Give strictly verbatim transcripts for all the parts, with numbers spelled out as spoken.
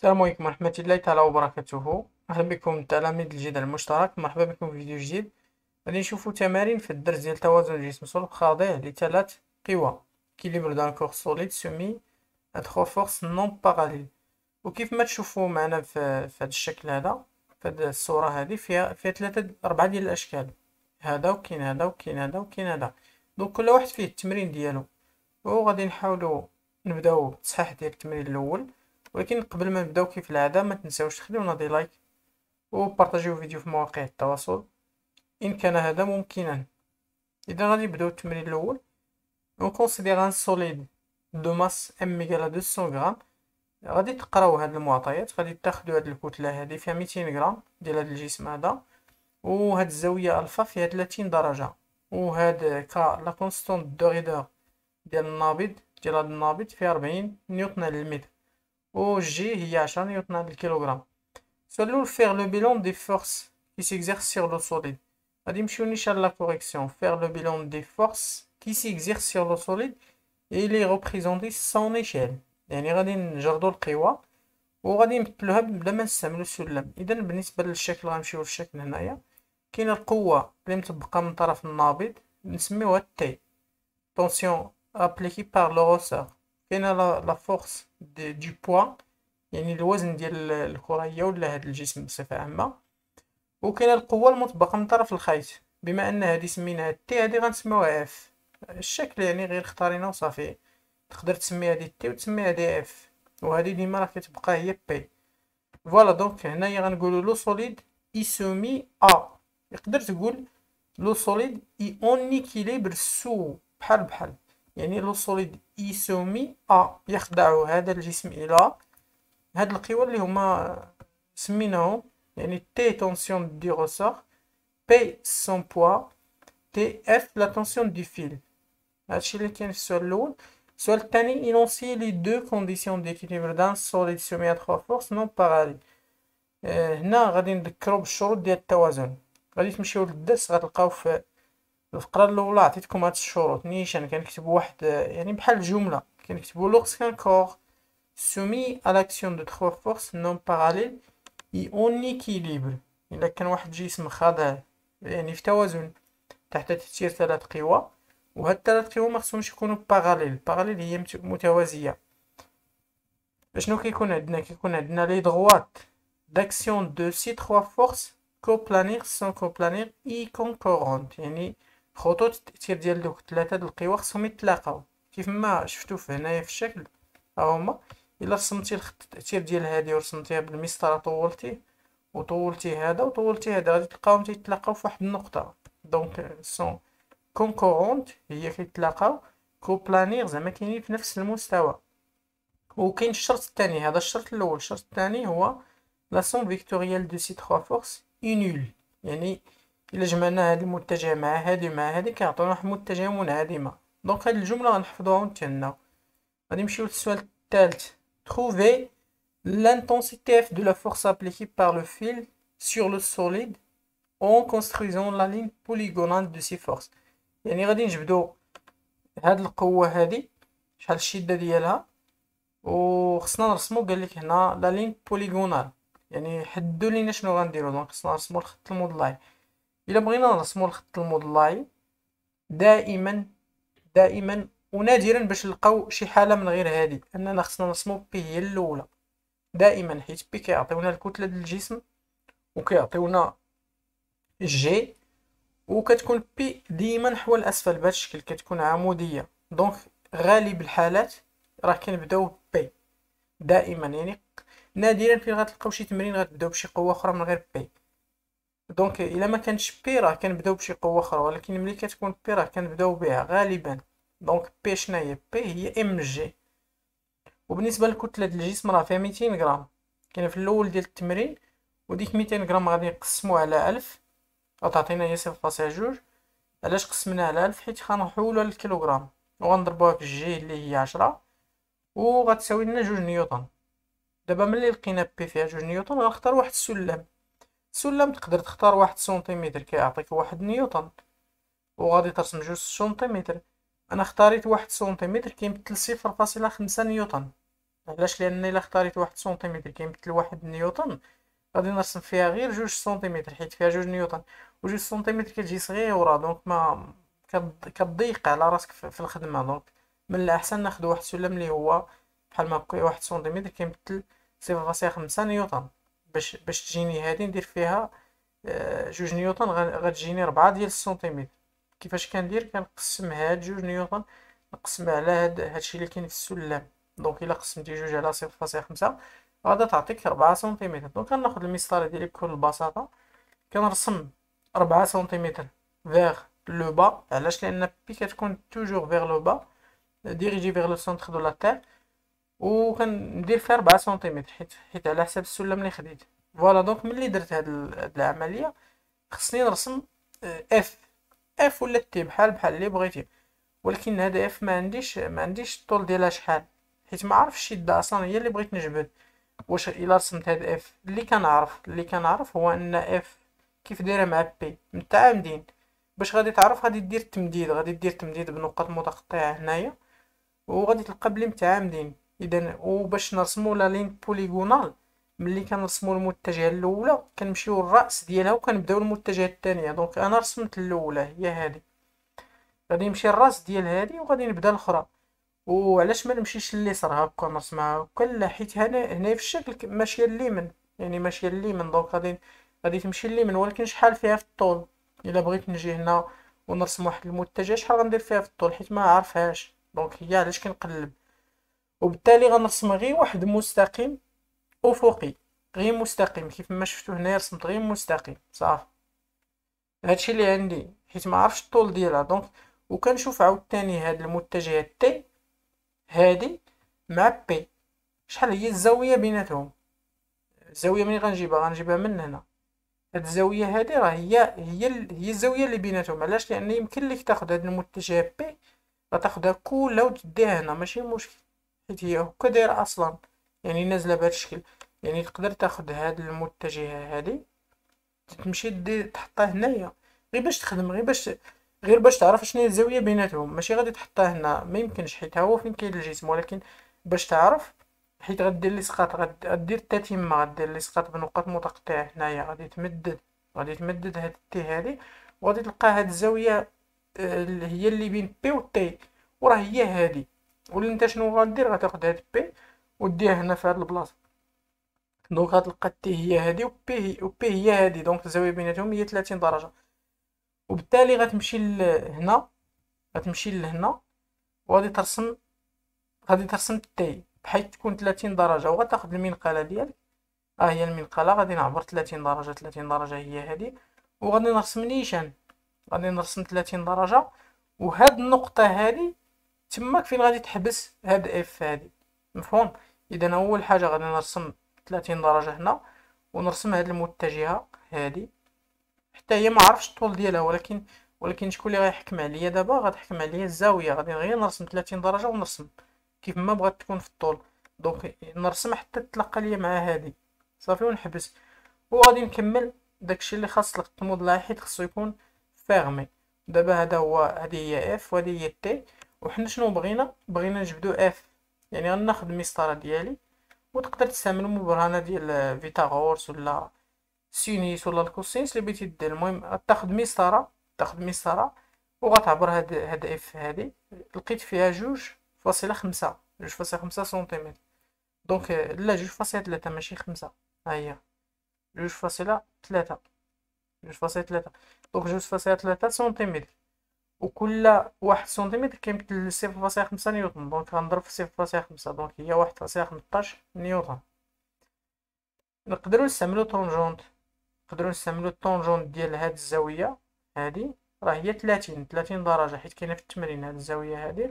السلام عليكم ورحمة الله تعالى وبركاته. أهلا بكم تلاميذ الجدل المشترك، مرحبا بكم في فيديو جديد. غادي نشوفو تمارين في الدرس ديال توازن الجسم الصلب خاضع لثلاث قوى كيليبر دان كور سوليد سومي à trois forces non parallèles. وكيف ما تشوفوا معنا في في هذا الشكل هذا، في هذه الصورة هذه فيها فيها ثلاثة أربعة ديال الأشكال، هذا وكاين هذا وكاين هذا وكاين هذا. دونك كل واحد فيه التمرين ديالو، وغادي نحاولوا نبداو بالتصحيح ديال التمرين الأول. ولكن قبل ما نبداو كيف العادة ما تنساوش تخليونا دي لايك وبارطاجيو الفيديو في مواقع التواصل إن كان هذا ممكنا. إذا غادي نبداو التمرين الأول. On considère un solide de masse M égale à deux cents غرام. غادي تقراو هاد المعطيات، غادي تاخدو هاد الكتلة هادي فيها ميتين غرام ديال هاد الجسم هذا، وهاد الزاوية ألفا فيها ثلاثين درجة، وهاد كا لا كونستونت دو ريدور ديال النابض ديال هاد النابض فيها أربعين نيوتن على المتر، و G هي عشرة نيوتن على الكيلوغرام. السؤال الأول faire le bilan des forces qui s'exercent sur le solide. غادي نمشيو نيشان لا كوريكسيون. faire le bilan des forces qui s'exercent sur le solide et il est représenté sans échelle، يعني غادي نجردو القوى وغادي نمثلوها بلا ما نستعملو السلم. اذا بالنسبه للشكل غنمشيو للشكل هنايا. كاينه القوه اللي مطبقه من طرف النابض نسميوها تي، tension appliquée par le ressort. كاينه لا فورس دو بوا، يعني الوزن ديال الكرة ولا هاد الجسم بصفة عامة. وكاينه القوة المطبقة من طرف الخيط، بما ان هادي سميناها تي هادي غنسميوها اف. الشكل يعني غير اختارينا وصافي، تقدر تسمي هادي تي وتسمي هادي اف، وهادي ديما راه كتبقى هي بي. فوالا دونك هنايا غنقولو لو سوليد اي سومي ا. يقدر تقول لو سوليد اي اون ايكيليبر سو، بحال بحال، يعني لو سوليد اي سومي ا، يخضع هذا الجسم الى هاد القوى اللي هما سميناهم، يعني تي تونسيون دي روسور، بي سون بوا، تي اف لا تونسيون دو فيل. هادشي اللي كاين في السؤال الاول. السؤال الثاني énoncer les deux conditions d'équilibre d'un solide soumis à trois forces non parallèles. آه هنا غادي نذكروا بالشروط ديال التوازن. غادي تمشيو للدرس غتلقاو في الفقره الاولى عطيتكم هاد الشروط نيشان. كنكتبوا واحد يعني بحال جمله، كنكتبوا lorsqu'un corps soumis à l'action de trois forces non parallèles et en équilibre. إلا كان واحد الجسم خاضع يعني في توازن تحت تأثير ثلاث قوى، وهاد الثلاث قوى مخصهمش يكونوا باراليل. باراليل هي متوازية. شنو كيكون عندنا؟ كيكون عندنا لي دغوات d'action de ces trois forces coplanar sans coplanar et concurrentes، يعني خطوط التأثير ديال دوك ثلاثة د القوى خصهم يتلاقاو كيف ما شفتو في هنايا في الشكل. ها هما. الا رسمتي الخط التأثير ديال هادي ورسمتيها بالمسطرة، طولتي وطولتي هذا وطولتي هذا، غادي تلقاهم تيتلاقاو في واحد النقطة. دونك سون كونكورونت هي كيتلاقاو، كوبلانير زعما كاينين في نفس المستوى. وكاين الشرط الثاني، هذا الشرط الاول. الشرط الثاني هو لا سوم فيكتوريال دو سي تخوا فورس اي نول، يعني الا جمعنا هاد المتجه مع هادي مع هادي كيعطيونا واحد المتجه منعدمه. دونك هاد الجمله غنحفظوها ونتهناو. غادي نمشيو للسؤال الثالث. trouver l'intensité F de la force appliquée par le fil sur le solide en construisant la ligne polygonale de ces forces. يعني غادي نجبدو هاد القوة هادي شحال الشدة ديالها، وخصنا نرسمو قال لك هنا لا لين بوليغونال، يعني حددوا لينا شنو غنديرو. دونك خصنا نرسمو الخط المضلعي. الا بغينا نرسمو الخط المضلعي دائما دائما ونادرا باش نلقاو شي حالة من غير هادي، اننا خصنا نرسمو بي هي الاولى دائما، حيت بي كيعطيونا الكتلة ديال الجسم وكيعطيونا جي، وكتكون بي ديما نحو الاسفل بهذا الشكل، كتكون عموديه. دونك غالب الحالات راه كنبداو بي دائما، يعني نادرا فين غتلقاو شي تمرين غتبداو بشي قوه اخرى من غير بي. دونك الا ما كانش بي راه كنبداو بشي قوه اخرى، ولكن ملي كتكون بي راه كنبداو بها غالبا. دونك بي شناهي؟ بي هي ام جي. وبالنسبه للكتله ديال الجسم راه فيها ميتين غرام، كاين في الاول ديال التمرين، وديك ميتين غرام غادي نقسموها على ألف غتعطينا هي صفر فاصلة جوج. علاش قسمناها على ألف؟ حيت غنحولوها للكيلوغرام وغنضربوها في جي اللي هي عشرة وغتساوي لنا جوج نيوتن. دابا ملي لقينا بي فيها جوج نيوتن غنختار واحد السلم. السلم تقدر تختار واحد سنتيمتر كيعطيك واحد نيوتن، وغادي ترسم جوج سنتيمتر. انا اختاريت واحد سنتيمتر كيمثل صفر فاصلة خمسة نيوتن. علاش؟ لان الا اختاريت واحد سنتيمتر كيمثل واحد نيوتن، غادي نرسم فيها غير جوج سنتيمتر حيت فيها جوج نيوتن، وجوج سنتيمتر كتجي صغيره، دونك ما كت- كتضيق على راسك في في الخدمه. دونك من الاحسن ناخذ واحد السلم اللي هو بحال ما هكا واحد سنتيمتر كيمثل صفر فاصلة خمسة نيوتن، باش باش تجيني هادي ندير فيها آه، جوج نيوتن، غا- غتجيني ربعة ديال السنتيمتر. كيفاش كندير؟ كنقسم هاد جوج نيوتن نقسمها على هاد هادشي اللي كاين في السلم. دونك الا قسمتي جوج على صفر فاصلة خمسة غادا تعطيك ربعة سنتيمتر. دونك غناخد المسطره ديالي بكل بساطه، كنرسم ربعة سنتيمتر فيغ لو با. علاش؟ لان بي كتكون توجور فيغ لو با ديريجي فيغ لو سونتر دو لا تير، و كندير فيها ربعة سنتيمتر حيت حيت على حساب السلم اللي خديت. فوالا، دونك ملي درت هاد ال- هاد العمليه خصني نرسم اف اف ولا تي بحال بحال اللي بغيتي. ولكن هذا اف ما عنديش ما عنديش الطول ديالها شحال، حيت ما عرفتش الشده اصلا، هي اللي بغيت نجبد. واش الا رسمت هاد اف اللي كنعرف اللي كنعرف هو ان اف كيف دايره مع بي متعامدين. باش غادي تعرف غادي دير التمديد، غادي دير تمديد بنقط متقطعه هنايا، وغادي تلقى بلي متعامدين. اذا وباش نرسمو لا لين بوليغونال، ملي كنرسمو المتجهه الاولى كنمشيو للراس ديالها وكنبداو المتجهه الثانيه. دونك انا رسمت الاولى هي هذه، غادي نمشي للراس ديال هذه وغادي نبدا الاخرى. وعلاش ما نمشيش لليسار هكا نرسمها هكا؟ لا، حيت هنا هنا في الشكل ماشيه اليمين، يعني ماشيه اليمين. دونك غادي غادي تمشي اليمين، ولكن شحال فيها في الطول؟ الا بغيت نجي هنا ونرسم واحد المتجه شحال غندير فيها في الطول؟ حيت ما عارفهاش. دونك هي علاش كنقلب. وبالتالي غنرسم غير واحد مستقيم افقي، غير مستقيم كيف ما شفتو هنايا، رسمت غير مستقيم صافي. هادشي اللي عندي حيت ما عرفتش الطول ديالها. دونك وكنشوف عاوتاني هاد المتجهات تي هادي مع بي شحال هي الزاويه بيناتهم. الزاويه منين غنجيبها؟ غنجيبها من هنا. هاد الزاويه هادي راه هي هي ال- هي الزاويه اللي بيناتهم. علاش؟ لان يمكن لك تاخد هاد المتجه بي غتاخدها كلها وتديها هنا، ماشي مشكل، حيت هي هكا دايره اصلا، يعني نازله بهذا الشكل. يعني تقدر تاخد هاد المتجهه هادي تمشي دير تحطها هنايا، غير باش تخدم، غير باش غير باش تعرف شنو هي الزاويه بيناتهم. ماشي غادي تحطها هنا، ما يمكنش، حيت ها هو فين كاين الجسم. ولكن باش تعرف، حيت غدير الاسقاط، غد- غدير التتمه، غدير الاسقاط بنقاط متقطعه هنايا، غادي تمدد غادي تمدد هاد التي هادي، وغادي تلقى هاد الزاويه آه، اللي هي اللي بين بي و تي، وراه هي هادي. ولا انت شنو غدير؟ غتاخد هاد بي وديها هنا في هاد البلاصه. دونك غتلقى تي هي هادي و بي و بي هي هادي، دونك الزاويه بيناتهم هي ثلاثين درجه. وبالتالي غتمشي لهنا، غتمشي لهنا وغادي ترسم، غادي ترسم تي بحيث تكون ثلاثين درجه، وغتاخد المنقله ديالك. ها هي المنقله، غادي نعبر ثلاثين درجه، ثلاثين درجه هي هادي، وغادي نرسم نيشان، غادي نرسم ثلاثين درجه. وهاد النقطه هادي تماك فين غادي تحبس هاد اف هادي. مفهوم؟ اذا اول حاجه غادي نرسم ثلاثين درجه هنا، ونرسم هاد المتجهه هادي حتى هي ما عرفتش الطول ديالها. ولكن ولكن شكون اللي غيحكم عليا دابا؟ غتحكم عليا الزاويه. غادي غير نرسم ثلاثين درجه ونرسم كيف ما بغات تكون في الطول. دونك نرسم حتى تتلاقى ليا مع هادي صافي ونحبس. وغادي نكمل داكشي اللي خاص لك الموديل، حيت خصو يكون فيرمي. دابا هذا هو، هذه هي اف وهذه هي تي. وحنا شنو بغينا؟ بغينا نجبدو اف. يعني غناخد المسطره ديالي، وتقدر تستعمل مبرهنه ديال فيتاغورس ولا سينيس ولا الكوسينس اللي بغيتي دير. المهم تاخد مسطره، تاخد مسطره وغتعبر هاد هاد اف هادي. لقيت فيها جوج فاصلة خمسة، جوج فاصلة خمسة سنتيمتر. دونك لا، جوج فاصلة ثلاثة ماشي خمسة، ها هي جوج فاصلة ثلاثة، جوج فاصلة ثلاثة. دونك جوج فاصلة ثلاثة سنتيمتر، وكل واحد سنتيمتر كيمثل صفر فاصلة خمسة نيوتن. دونك غنضرب في صفر فاصلة خمسة، دونك هي واحد فاصلة خمسطاش نيوتن. نقدروا نستعملو طونجونت، نقدروا نستعملو الطونجونت ديال هاد الزاويه هادي، راه هي ثلاثين ثلاثين درجه، حيت كاينه في التمرين هاد الزاويه هادي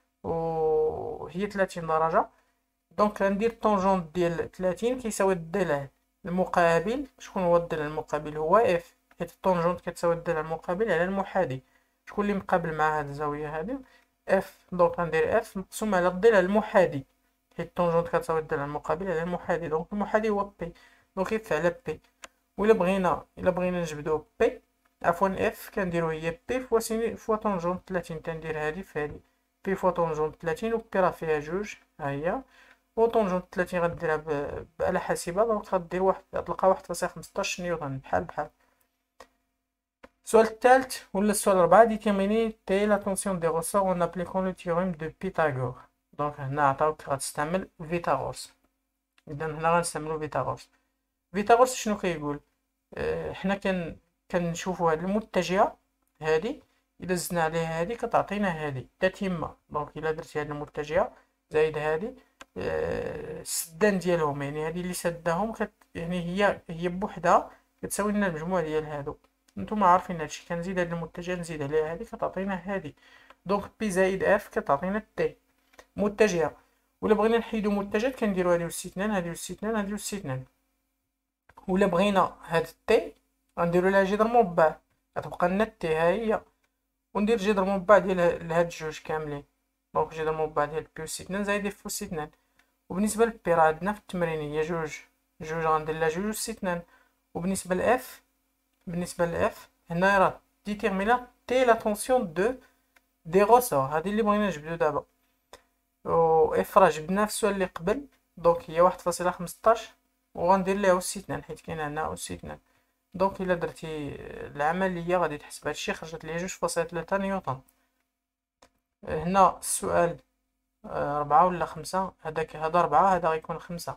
وهي ثلاثين درجه. دونك غندير الطونجونت ديال ثلاثين كيساوي الضلع المقابل. شكون هو الضلع المقابل؟ هو اف، حيت الطونجونت كتساوي الضلع المقابل على المحاذي. شكون اللي مقابل مع هاد الزاويه هادي؟ اف. دونك غندير اف مقسوم على الضلع المحاذي، حيت الطونجونت كتساوي الضلع المقابل على المحاذي. دونك المحاذي هو بي، دونك يدفع على بي. وإلا بغينا إلا بغينا نجبدو بي، عفوا اف، كنديرو هي بي فوا سيني فوا طونجونت ثلاثين. تندير هادي في هادي، بي فوا طونجونت ثلاثين، و بي راه فيها جوج ها هي، وطونجون ثلاثين غديرها بآلة حاسبة، دونك غدير واحد غتلقى واحد فاصلة خمسطاش نيوتن بحال بحال. السؤال الثالث ولا السؤال الرابع، ديتيرميني تي لا تونسيون دي غوسور اون ابليكون لو تيوريم دو بيتاغور. دونك هنا عطاوك غتستعمل فيثاغورس، اذا هنا غنستعملو فيثاغورس. فيثاغورس شنو كيقول؟ اه حنا كن كنشوفو هاد المتجهة هادي، الا زدنا عليها هادي كتعطينا هادي تتمة. دونك الا درتي هاد المتجهة زايد هادي اه السدان ديالهم، يعني هادي اللي سداهم كت يعني هي هي بوحدها كتساوي لنا المجموع ديال هادو. نتوما عارفين هادشي، كنزيد هاد المتجه نزيد عليها هادي كتعطينا هادي. دونك بي زائد اف كتعطينا تي متجهه. ولا بغينا نحيدو متجهات كنديرو هادي والسي اثنان، هادي والسي اثنان، هادي والسي اثنان. ولا بغينا هاد تي غنديرو لها جذر مربع، غتبقى لنا تي ها هي، وندير جذر مربع ديال هاد الجوج كاملين. دونك جذر مربع ديال بي والسي اثنان زائد اف والسي اثنان. وبالنسبه لبي راه عندنا في التمرين هي جوج جوج، غندير لها جوج والسي اثنان. وبالنسبه لاف بالنسبه لاف هنا راه ديتيرمينا تي لا طونسيون دو دي غوسور، هادي اللي بغينا نجبدو دابا. و اف راه جبدناها في السؤال اللي قبل، دونك هي واحد فاصلة خمسطاش، وغندير ليها أس اثنان حيت كاين عندنا أس اثنان. دونك الا درتي العملية غادي تحسب هادشي، خرجت ليا جوج فاصلة ثلاثة نيوتن. هنا السؤال ربعة ولا خمسة، هداك هدا ربعة، هدا غيكون خمسة.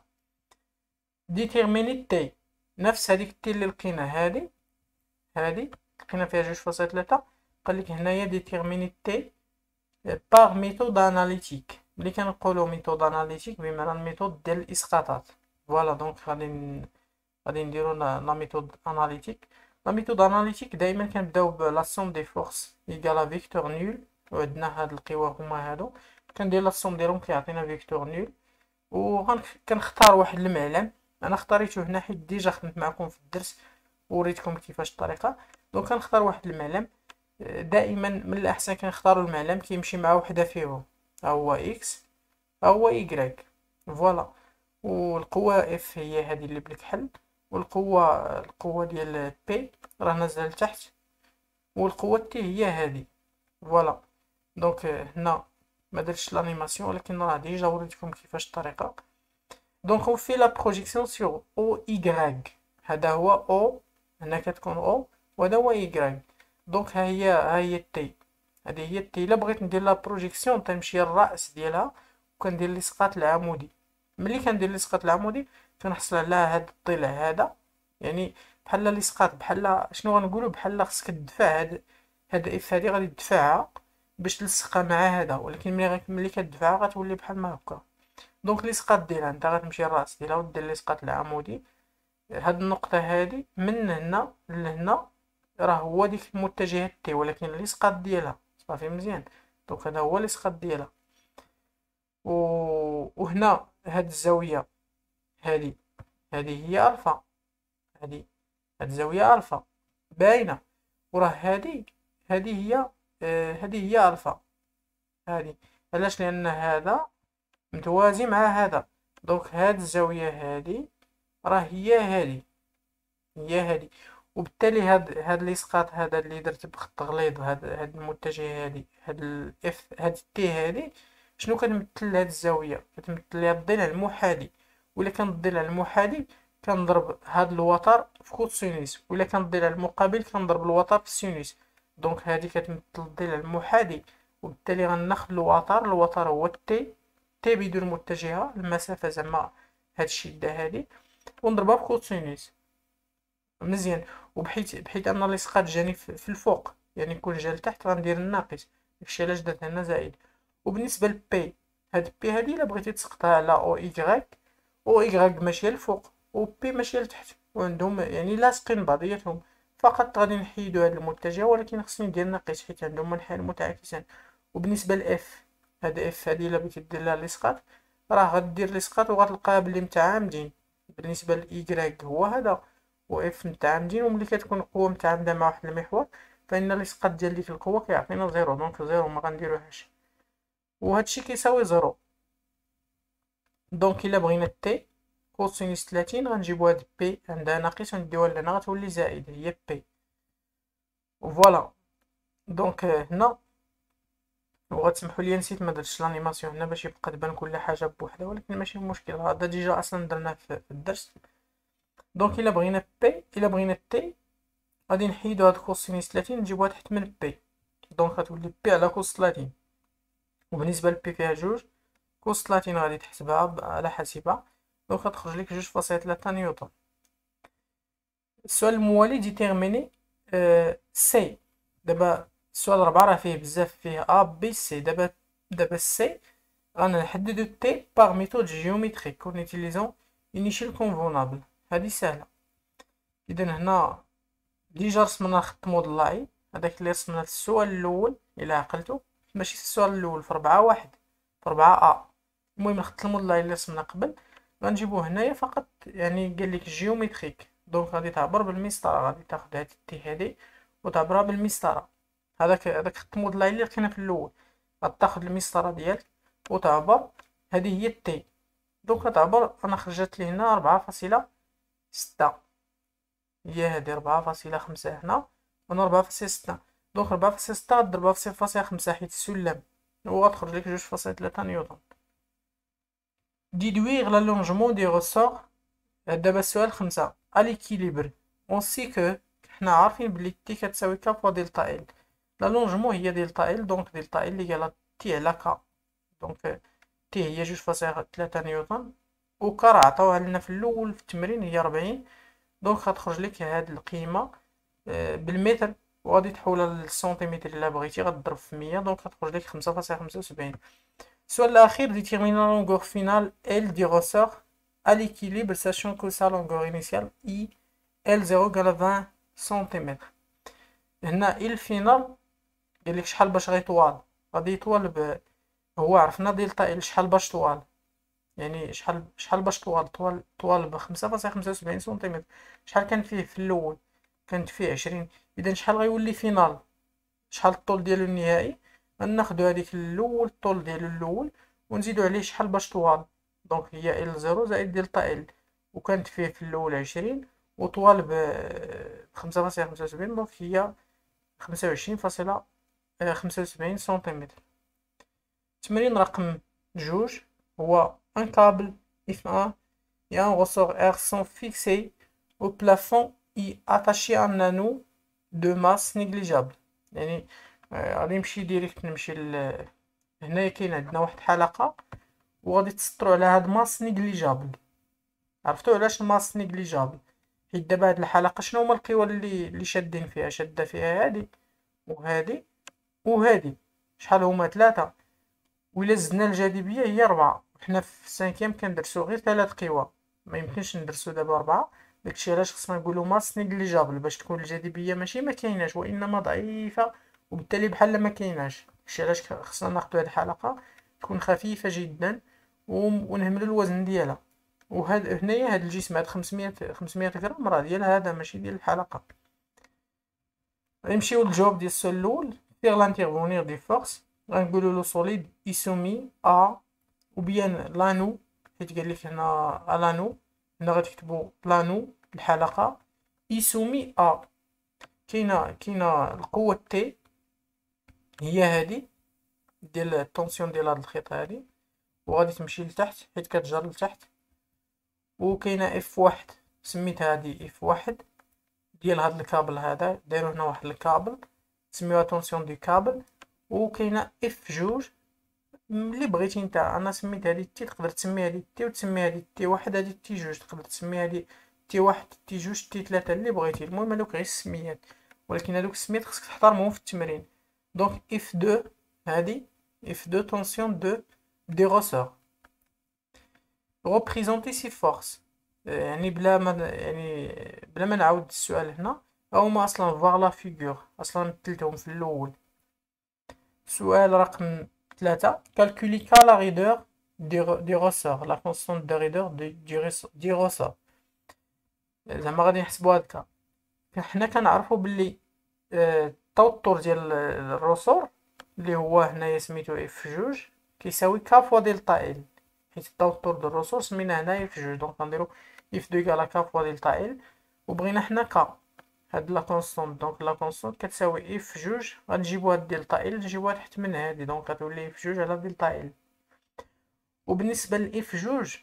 ديتيرميني تي، نفس هاديك تي اللي لقينا، هادي هادي لقينا فيها جوج فاصلة ثلاثة. قالك هنايا ديتيرميني تي باغ ميثود اناليتيك. ملي كنقولو ميثود اناليتيك بمعنى الميثود ديال الاسقاطات. فوالا دونك غادي غادي نديرو لا ميثود اناليتيك. لا ميثود اناليتيك دائما كنبداو ب لا سوم دي فورس ايكالا فيكتور نول، وعندنا هاد القوى هما هادو، كندير لا سوم ديالهم كيعطينا فيكتور نول. وكنختار واحد المعلم، انا اختاريته هنا حيت ديجا خدمت معكم في الدرس وريتكم كيفاش الطريقه. دونك كنختار واحد المعلم، دائما من الاحسن كنختاروا المعلم كيمشي مع وحده فيهم، هو اكس هو ايكغيك. فوالا. والقوه اف هي هذه اللي بالكحل، والقوه القوه ديال بي راه نازله لتحت، والقوه تي هي هذه. فوالا. دونك هنا ما درتش لانيماسيون، ولكن راه ديجا وريتكم كيفاش الطريقه. دونك اون في لا بروجيكسيون سور او ايكغيك، هذا هو او، هنا كتكون او، وهذا هو ايكغيك. دونك ها هي ها هي تي، هذه هي تي. الا بغيت ندير لا بروجيكسيون تنمشي للراس ديالها وكندير الاسقاط العمودي. ملي كندير الاسقاط العمودي كنحصل على هذا الضلع هذا، يعني بحال الاسقاط بحال شنو غنقولوا، بحال خصك تدفع هاد هاد اف هادي غادي تدفعها باش تلصقها مع هذا، ولكن ملي ملي كتدفعها غتولي بحال ما هكا. دونك الاسقاط ديالها انت غتمشي للراس ديالها ودير الاسقاط العمودي. هاد النقطه هادي من هنا لهنا راه هو ديك المتجهة تي، ولكن الاسقاط ديالها صافي مزيان. دونك هذا هو الاسقاط ديالها. و... وهنا هاد الزاوية هادي هادي هي الفا، هادي هاد الزاوية الفا باينة. وراه هادي هادي هي آه هادي هي الفا. هادي علاش؟ لان هذا متوازي مع هذا. دونك هاد الزاوية هادي راه هي هادي هي هادي. وبالتالي هاد هاد الاسقاط هذا اللي درت بخط غليظ، هاد هاد المتجه هادي، هاد الاف هاد تي هادي، شنو كتمثل هاد الزاويه؟ كتمثل لي الضلع المحادي. ولا كان الضلع المحادي كنضرب هاد الوتر في كوسينوس، ولا كان الضلع المقابل كنضرب الوتر في السينوس. دونك هادي كتمثل الضلع المحادي، وبالتالي غناخد الوتر، الوتر هو تي، تي بدون متجهه، المسافه زعما هاد الشده هادي، ونضربها بكوسينوس. مزيان. وبحيث بحيث ان الاسقاط جاني في الفوق، يعني يكون جا لتحت، غندير الناقص، داكشي علاش درت هنا زائد. وبالنسبه لبي، هاد بي هادي الا بغيتي تسقطها على او ايكغيك، او ايكغيك ماشيه لفوق و بي ماشيه لتحت، وعندهم يعني لاصقين بعضياتهم. فقط غادي نحيدو هاد المتجه، ولكن خصني ندير ناقص حيت عندهم منحنى متعاكسان. وبالنسبه لاف، هاد اف هادي الا بغيتي دير لها الاسقاط راه غدير الاسقاط وغتلقاها بلي متعامدين. بالنسبه لايكغيك هو هذا، و اف متعامدين. وملي كتكون القوة متعامدة مع واحد المحور فإن الإسقاط ديال ديك القوة كيعطينا زيرو، دونك زيرو مغنديروهاش، وهادشي كيساوي زيرو. دونك إلا بغينا تي كوسينوس تلاتين غنجيبو هاد بي عندها ناقص ونديوها لهنا غتولي زائد، هي بي. فوالا. دونك هنا وغتسمحوا لي نسيت ما درتش لانيماسيون هنا باش يبقى تبان كل حاجه بوحدها، ولكن ماشي مشكل، هذا ديجا اصلا درناه في الدرس. دونك الا بغينا بي الا بغينا تي غادي نحيدو هاد كوسينيس ثلاثين نجيبوها تحت من بي، دونك غتولي بي على كوس ثلاثين. وبالنسبه لبي فيها جوج، كوس ثلاثين غادي تحسبها على حاسبه، دونك غتخرج لك جوج فاصلة ثلاثة نيوتن. السؤال الموالي ديتيرميني أه سي. دابا السؤال ربعة راه فيه بزاف، فيه ا بي سي. دابا دابا سي غنحددو تي باغ ميثود جيوميتريك كون نيتيليزون انيشيل كونفونابل. هادي ساهله. اذا هنا ديجا رسمنا خط مضلعي، هداك اللي رسمنا في السؤال الاول الى عقلتو، ماشي في السؤال الاول، في ربعة واحد، في ربعة ا. المهم الخط المضلعي اللي رسمنا قبل غنجيبوه هنايا فقط، يعني قال لك جيوميتريك، دونك غادي تعبر بالمسطره، غادي تاخد هاد التي هادي وتعبرها بالمسطره. هذاك هذاك خط مضلعي اللي لقينا في الاول، غتاخد المسطره ديالك وتعبر، هذه هي التي. دونك غتعبر، انا خرجت لي هنا أربعة فاصلة ستة، هي هادي أربعة فاصلة خمسة هنا، وهنا أربعة فاصلة ستة. دونك أربعة فاصلة ستة ضربها في صفر فاصلة خمسة حيت السلم، وغتخرج لك جوج فاصلة ثلاثة نيوتن. ديدويغ لالونجمون دي روسور. دابا السؤال خمسة، ا ليكيليبر اون سي كو، حنا عارفين بلي تي كتساوي كا فوا دلتا ال. لالونجمون هي دلتا ال، دونك دلتا ال اللي قالت تي على كا، دونك تي هي جوج فاصلة ثلاثة نيوتن، و كا راه عطاوها لنا في الاول في التمرين هي ربعين، دونك غتخرج لك هاد القيمه بالمتر، وغادي تحولها للسنتيمتر الا بغيتي، غتضرب في مية، دونك غتخرج لك خمسة فاصلة خمسة وسبعين. السؤال الاخير، ديتيرمينا لا لونغور فينال ال دي روسور à l'équilibre sachant que sa longueur initiale I L زيرو égale عشرين سنتيمتر. هنا ال فينال قال لك شحال باش غيطوال، غادي يطول ب، هو عرفنا دلتا ال شحال باش طوال، يعني شحال شحال باش طوال طوال طوال ب خمسة فاصلة خمسة وسبعين سنتيمتر. شحال كان فيه في الاول؟ كانت فيه عشرين. اذا شحال غيولي فينال، شحال الطول ديالو النهائي؟ غناخدو هذيك الاول، الطول ديالو الاول، ونزيدو عليه شحال باش طوال، دونك هي ال زيرو زائد دلتا ال، وكانت فيه في الاول عشرين، وطوال ب خمسة فاصلة خمسة وسبعين، دونك هي خمسة وعشرين فاصلة خمسة وسبعين سنتيمتر. تمرين رقم جوج هو ان كابل اف واحد et un ressort R sont fixés au plafond et attachés à un anneau de masse négligeable. يعني غادي نمشي ديريكت، نمشي ل... هنايا كاين عندنا واحد الحلقة، وغادي تسطرو على هاد ماس نيجليجابل. عرفتو علاش الماس نيجليجابل؟ حيت دابا هاد الحلقة شنو هما القوى اللي اللي شادين فيها؟ شادة فيها هادي وهادي وهادي، شحال هما؟ ثلاثة، وإلا زدنا الجاذبية هي ربعة. حنا في السانكيام كندرسو غير ثلاث قوى، ما يمكنش ندرسو دابا ربعة، داكشي علاش خصنا نقولو ماس نيجليجابل باش تكون الجاذبية ماشي ما كايناش، وانما ضعيفة، وبالتالي بحال ما كايناش. داكشي علاش خصنا ناخدو هاد الحلقة تكون خفيفة جدا ونهملو الوزن ديالها. وهاد هنايا هاد الجسم هاد خمسمية خمسمية غرام راه ديال هذا ماشي ديال الحلقة. غنمشيو للجواب ديال السؤال الاول، فيغ لانتيرفونير دي فورس، غنقولو لو سوليد يسومي ا ou bien لانو، حيت قال لك هنا لانو، هنا غتكتبو لانو الحلقة يسومي ا. كاينه كاينه القوة تي هي هادي ديال الطونسيون ديال هاد الخيط هادي، وغادي تمشي لتحت حيت كتجر لتحت. وكاينه اف واحد، سميت هادي اف واحد ديال هاد الكابل هذا، دايرو هنا واحد الكابل سميوها طونسيون دو كابل. وكاينه اف جوج اللي بغيتي نتا، انا سميت هادي تي، تقدر تسمي هادي تي وتسمي هادي تي واحد، هادي تي جوج، تقدر تسمي هادي تي واحد تي جوج تي ثلاثة اللي بغيتي، المهم هادوك غير السميات، ولكن هادوك السميات خصك تحترمهم في التمرين. دونك اف دو هادي اف دو طونسيون دو دي روسور. ريبريزونتي سي فورس، يعني بلا ما يعني بلا ما نعاود السؤال هنا، هما اصلا فواغ لا فيغور اصلا مثلتهم في الاول. سؤال رقم ثلاثة، calculer qu'à la raideur du ressort la constante de raideur du ressort. زعما غادي نحسبو هادكا، حنا كنعرفو بلي التوتر ديال الرسور اللي هو هنايا سميتو اف جوج كيساوي كا فوا دلتا ال، حيت التوتر ديال الرسور سميناه هنايا اف جوج، دونك غنديرو اف دو كالا كا فوا دلتا ال، وبغينا حنا كا، هاد لا كونستونط. دونك لا كونستونط كتساوي اف جوج، غنجيبو هاد دلتا ال نجيبوها تحت من هادي، دونك غتولي اف جوج على دلتا ال. وبالنسبة لاف جوج،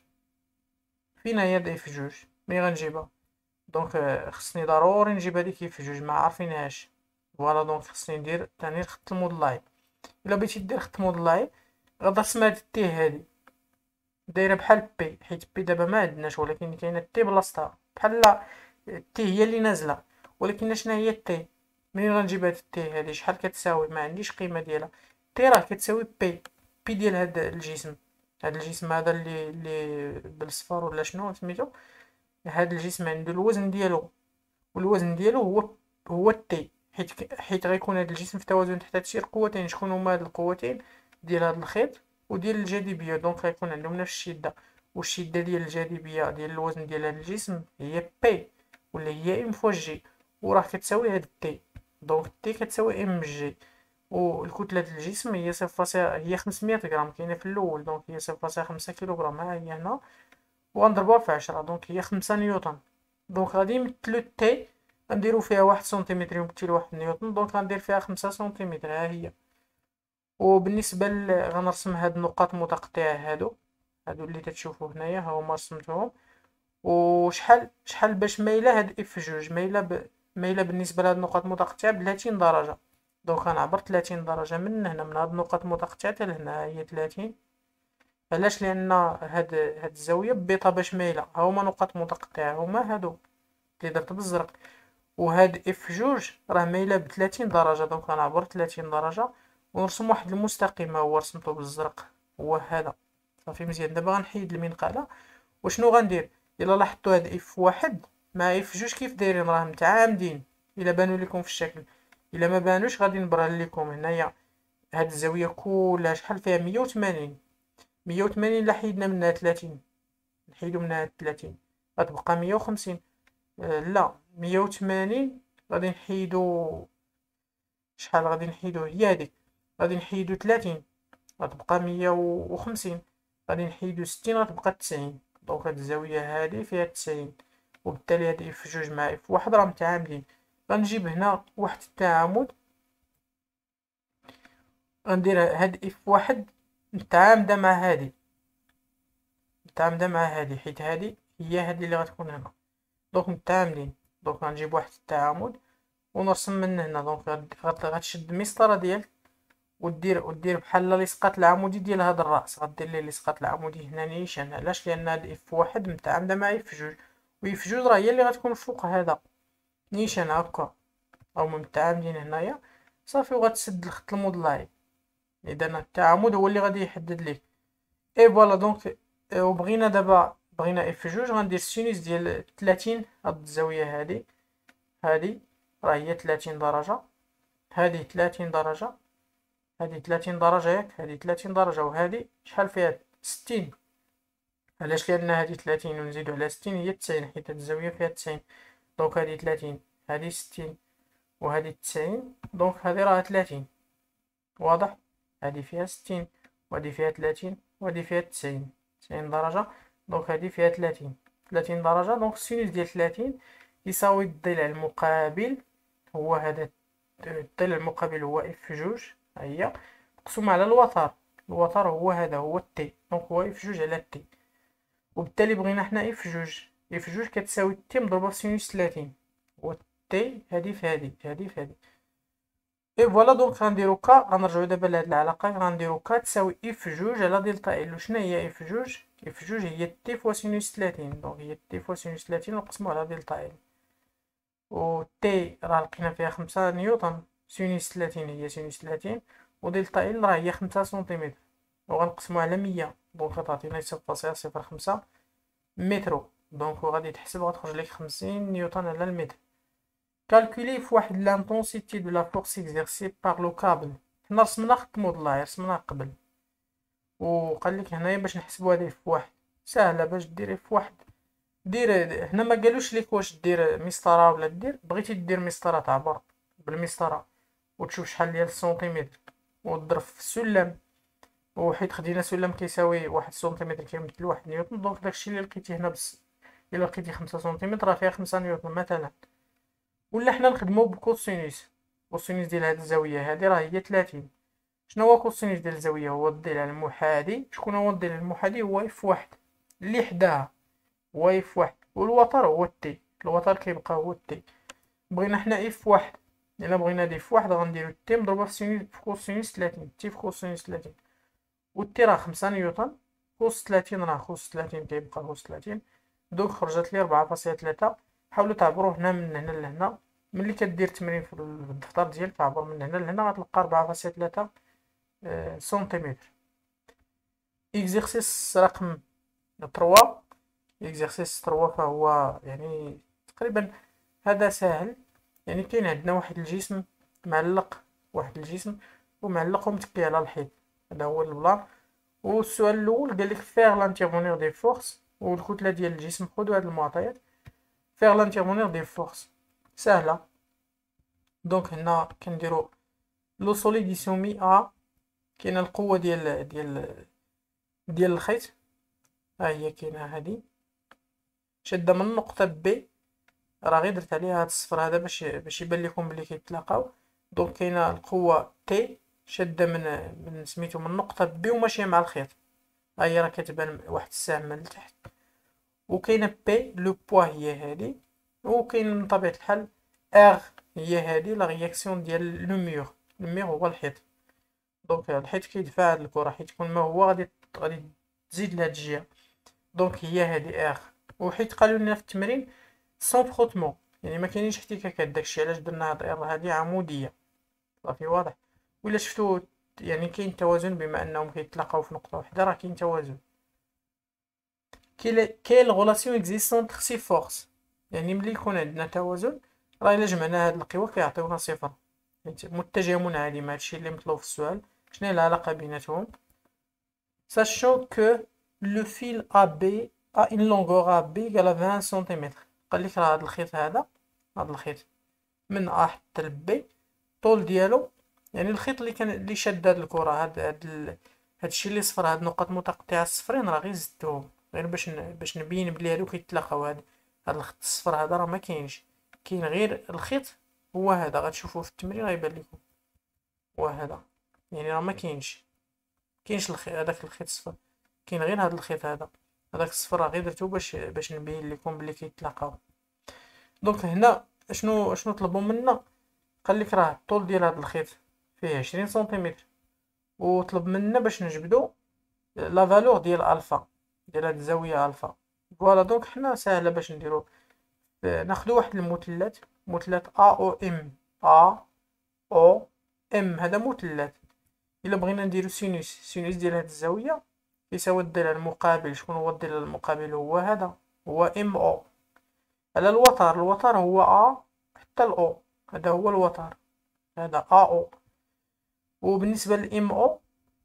فين هي هاد اف جوج ملي غنجيبها؟ دونك آه، خصني ضروري نجيب هاديك اف جوج ما عارفينهاش. فوالا دونك خصني ندير تاني الخط المودلاي. الا بغيتي دير خط مودلاي غترسم هاد التي هادي دايره بحال بي، حيت بي دابا ما عندناش، ولكن كاينه تي بلاصتها بحال تي هي اللي نازله. ولكن شنو هي تي؟ منين غنجيب هاد تي هادي؟ شحال كتساوي؟ ما عنديش قيمه ديالها. تي راه كتساوي بي، بي ديال هاد الجسم. هاد الجسم هذا اللي اللي بالصفر ولا شنو سميتو، هاد الجسم عنده الوزن ديالو، والوزن ديالو هو هو التي. حيت ك- حيت غيكون هاد الجسم في توازن تحت تأثير قوتين. شكون هما هاد القوتين؟ ديال هاد الخيط وديال الجاذبية. دونك غيكون عندهم نفس الشدة، والشدة ديال الجاذبية ديال الوزن ديال هاد الجسم هي بي، ولا هي ام فوا جي، وراه كتساوي هاد تي. دونك تي كتساوي ام جي. والكتلة ديال الجسم هي صفر فاصلة هي خمسمية غرام، كاينة في الأول. دونك هي صفر فاصلة خمسة كيلوغرام، ها هي هنا، وغنضربوها في عشرة، دونك هي خمسة نيوتن. دونك غادي نمثلو تي، غنديرو فيها واحد سنتيمتر يمثل واحد نيوتن، دونك غندير فيها خمسة سنتيمتر، ها هي. وبالنسبة ل... غنرسم هاد النقاط المتقطعة هادو، هادو اللي تتشوفو هنايا ها هما رسمتهم. وشحال شحال باش مايلة هاد اف جوج؟ مايلة ب... مايلة بالنسبة لهاد النقاط المتقطعة بثلاثين درجة. دونك غنعبر ثلاثين درجة من هنا، من هاد النقاط المتقطعة حتى لهنا، هي ثلاثين. علاش؟ لان هاد هاد الزاويه بيضه باش مايله. ها هما نقاط متقطعه، هما هادو اللي درت بالزرق. وهاد اف جوج راه مايله بثلاثين درجه، دونك غنعبر ثلاثين درجه ونرسم واحد المستقيم، ها هو رسمته بالزرق، هو هذا. صافي مزيان. دابا غنحيد المنقله. وشنو غندير؟ الا لاحظتوا هاد اف واحد مع اف جوج كيف دايرين، راه متعامدين. الا بانوا لكم في الشكل، الا ما بانوش غادي نبرهن لكم هنايا. هاد الزاويه كلها شحال فيها؟ مية وثمانين. مية وثمانين إلا حيدنا منها ثلاثين، نحيدو منها ثلاثين غتبقى مية وخمسين. آه لا، مية وثمانين غادي نحيدو شحال؟ غادي نحيدو هي هاديك، غادي نحيدو ثلاثين غتبقى مية وخمسين، غادي نحيدو ستين غتبقى تسعين. دونك هاد الزاوية هادي فيها تسعين. وبالتالي هاد اف جوج مع اف واحد راه متعامدين. غنجيب هنا واحد التعامد، غندير هاد اف واحد متعامدة مع هادي، متعامدة مع هادي، حيت هادي هي هادي اللي غتكون هنا. دونك متعامدين. دونك غنجيب واحد التعامد ونرسم من هنا. دونك غد- غت- غتشد المسطرة ديالك ودير ودير بحال الاسقاط العمودي ديال هاد الراس، غدير ليه الاسقاط العمودي هنا نيشان. علاش؟ لان هاد اف واحد متعامدة مع اف جوج، و اف جوج راه هي اللي غتكون فوق هذا نيشان هكا، او متعامدين هنايا. صافي وغتسد الخط المودلاي. اذا التعامد هو اللي غادي يحدد ليك. اي فوالا. دونك آه، وبغينا دابا بغينا اف جوج، غندير سينوس ديال ثلاثين. هاد الزاوية هادي هادي راه هي ثلاثين درجة، هادي ثلاثين درجة، هادي ثلاثين درجة ياك، هادي ثلاثين درجة، وهادي شحال فيها؟ ستين. علاش؟ لأن هادي ثلاثين ونزيدو على ستين هي تسعين، حيت هاد الزاوية فيها تسعين. دونك هادي ثلاثين، هادي ستين، وهادي تسعين. دونك هادي راه ثلاثين. واضح؟ هادي فيها ستين، وهادي فيها ثلاثين، وهادي فيها تسعين، تسعين درجة. دونك هادي فيها ثلاثين، ثلاثين درجة. دونك السينوس ديال ثلاثين يساوي الضلع المقابل، هو هذا الضلع المقابل هو اف جوج، ها هي، مقسوم على الوتر. الوتر هو هذا، هو التي. دونك هو اف جوج على تي. وبالتالي بغينا حنا اف جوج، اف جوج كتساوي تي مضروبة في سينوس ثلاثين، و تي هادي في هادي، هادي في هادي. اي فوالا. دونك غنديرو كا، غنرجعو دابا لهاد العلاقة. غنديرو كا تساوي اف جوج على دلتا ال. وشنا هي اف جوج؟ اف جوج هي تي فوا سينوس ثلاثين. دونك هي تي فوا سينوس ثلاثين نقسمو على دلتا ال. و تي راه لقينا فيها خمسة نيوتن، سينوس ثلاثين هي سينوس ثلاثين، و دلتا ال راه هي خمسة سنتيمتر، وغنقسمو على مية. دونك غتعطينا صفر فاصلة صفر خمسة مترو. دونك غادي تحسب غتخرج لك خمسين نيوتن على المتر. كالكولي في واحد لانتونسيتي دو لا فورس اكزيرسي بار لو كابل. حنا رسمنا خط مودلاي، رسمناه قبل، وقال لك هنايا باش نحسبو هادي في واحد ساهله. باش ديري في واحد، دير هنا ما قالوش لك واش دير مسطره ولا دير. بغيتي دير مسطره تعبر بالمسطره وتشوف شحال ديال السنتيمتر وتضرب في السلم. وحيت خدينا سلم كيساوي واحد سنتيمتر كيمثل واحد نيوتن، دونك داكشي اللي لقيتي هنا بس. الا لقيتي خمسة سنتيمتر راه فيها خمسة نيوتن مثلا. ولا حنا نخدمو بكوسينوس. كوسينوس ديال هاد الزاوية هادي راه هي تلاتين. شنو هو كوسينوس ديال الزاوية؟ هو الضلع المحاذي. شكون هو الضلع المحاذي؟ هو اف واحد اللي حداها، هو اف واحد. والوتر هو تي، الوتر كيبقى هو تي. بغينا حنا اف واحد، الا بغينا هاد اف واحد غنديرو تي مضروبة في سينوس في كوسينوس تلاتين، تي في كوسينوس تلاتين. و تي راه خمسة نيوتن، كوس تلاتين راه كوس تلاتين كيبقى كوس تلاتين. دوك خرجت لي ربعة فاصلة تلاتة. حاولوا تعبروا هنا من هنا لهنا. ملي كدير تمرين في الدفتر ديالك تعبر من هنا لهنا غتلقى ربعة فاصلة تلاتة سنتيمتر. اكزرسيس رقم تروا. اكزرسيس تروا فهو يعني تقريبا هذا ساهل. يعني كاين عندنا واحد الجسم معلق، واحد الجسم ومعلق ومتكي على الحيط. هذا هو البلان. والسؤال الاول قال لك فيغ لانتيرفونير دي فورس، والكتله ديال الجسم. خذوا هاد المعطيات. فيغ لانتيرفونير دي فورس سهله. دونك هنا كنديرو لو سوليد يسومي ا. كاينه القوه ديال ديال ديال الخيط، ها هي كاينه هادي شاده من نقطه بي. راه غير درت عليها هاد الصفر هذا باش باش يبان لكم بلي كيتلاقاو. دونك كاينه القوه تي شاده من من سميتو من نقطه بي وماشيه مع الخيط. ها هي راه كتبان واحد السهم من التحت. وكاينه بي لو بوا هي هادي. وكاين من طبيعه الحال ار هي هادي لا رياكسيون ديال لو ميور. لو ميور هو الحيط. دونك الحيط كيدفع هاد الكره، حيت كل ما هو غادي غادي تزيد لهاد الجهه. دونك هي هادي ار. وحيت قالوا لنا في التمرين سون فروتمون، يعني ما كاينينش احتكاكات، داكشي علاش درنا هاد ار هادي عموديه. صافي واضح. ولا شفتو يعني كاين توازن بما انهم كيتلاقاو في نقطه واحده، راه كاين توازن. كاين غولاسيون اكزيستونت سي فورس، يعني ملي يكون عندنا توازن راه الا جمعنا هاد القوى كيعطيونا صفر. متجه منعدم، هادشي اللي مطلوب في السؤال. شنو هي العلاقه بيناتهم؟ sachant que le fil A B a une longueur A B égale à vingt سنتيمتر. قال لك راه هاد الخيط هذا، هاد الخيط من A حتى ل B الطول ديالو، يعني الخيط اللي كان اللي شاد هاد الكره، هاد هاد ال... هادشي اللي صفر، هاد النقط متقطعه الصفرين راه غير زدتهم غير باش ن... باش نبين بلي هادو كيتلاقاو. هاد هاد الخط الصفر هذا راه ما كاينش، كاين غير الخيط هو هذا. غتشوفوه في التمرين غيبان لكم هو هذا، يعني راه ما كاينش كاينش الخيط هذاك الخيط الصفر، كاين غير هاد الخيط هذا. هذاك الصفر راه غير درتو باش باش نبين لكم بلي كيتلاقاو. دونك هنا شنو شنو طلبوا منا؟ قال لك راه الطول ديال هاد الخيط فيه عشرين سنتيمتر، وطلب منا باش نجبدو لا فالور ديال الفا، ديال هاد الزاويه الفا. فوالا. دونك حنا ساهله باش نديرو. ناخدو واحد المثلث، مثلث ا او ام. ا او ام هذا مثلث. الا بغينا نديرو سينوس، سينوس ديال هاد الزاويه يساوي الضلع المقابل. شكون هو الضلع المقابل؟ هو هذا، هو ام او. على الوتر، الوتر هو ا حتى الاو، هذا هو الوتر، هذا ا او. وبالنسبه للام او،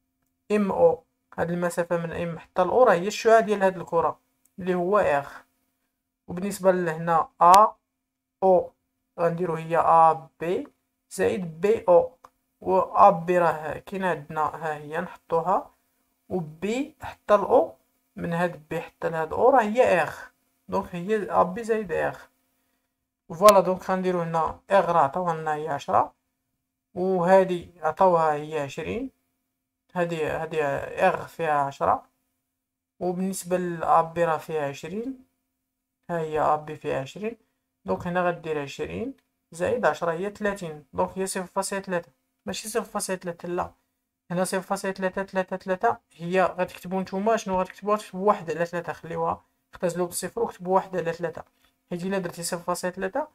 ام او هاد المسافه من ام حتى الاو راه هي الشعاع ديال هاد الكره اللي هو ار. وبالنسبه لهنا ا او غنديرو هي ا بي زائد بي او. و ا بي راه كاين عندنا، ها هي نحطوها. و بي حتى الاو، من هاد بي حتى لهاد او راه هي ار. دونك هي ا بي زائد ار. فوالا. دونك غنديرو هنا ار راه عطاوها لنا هي عشرة، وهادي عطاوها هي عشرين. هادي هادي ار فيها عشرة، وبالنسبة لأبي راه فيها عشرين. ها هي أبي فيها عشرين. دونك هنا غدير عشرين زائد عشرة هي تلاتين. دونك هي صفر فاصلة تلاتة، ماشي صفر فاصلة تلاتة، لا، هنا صفر فاصلة تلاتة تلاتة تلاتة. هي غتكتبو نتوما شنو غتكتبوها؟ تكتبو واحد على تلاتة، خليوها اختزلو بالصفر وكتبو واحد على تلاتة. حيت الا درتي صفر فاصلة تلاتة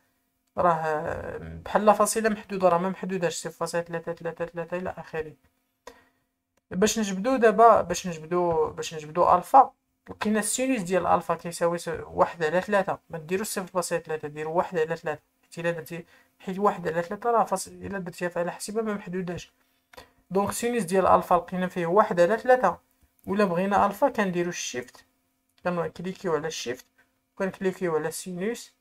راه بحال فاصلة محدودة، راه ما محدوداش صفر فاصلة تلاتة تلاتة تلاتة إلى آخره. باش نجبدو دابا، باش نجبدو باش نجبدو الفا، لقينا السينوس ديال الفا كيساوي واحد على تلاتة. ما ديروش صفر فاصلة تلاتة، ديرو واحد على تلاتة. حيت الا درتي حيت واحد على تلاتة راه فاصل الا درتيها على حسابها ما محدوداش. دونك السينوس ديال الفا لقينا فيه واحد على تلاتة. ولا بغينا الفا كنديرو الشيفت، كنكليكيو على الشيفت وكنكليكيو على السينوس،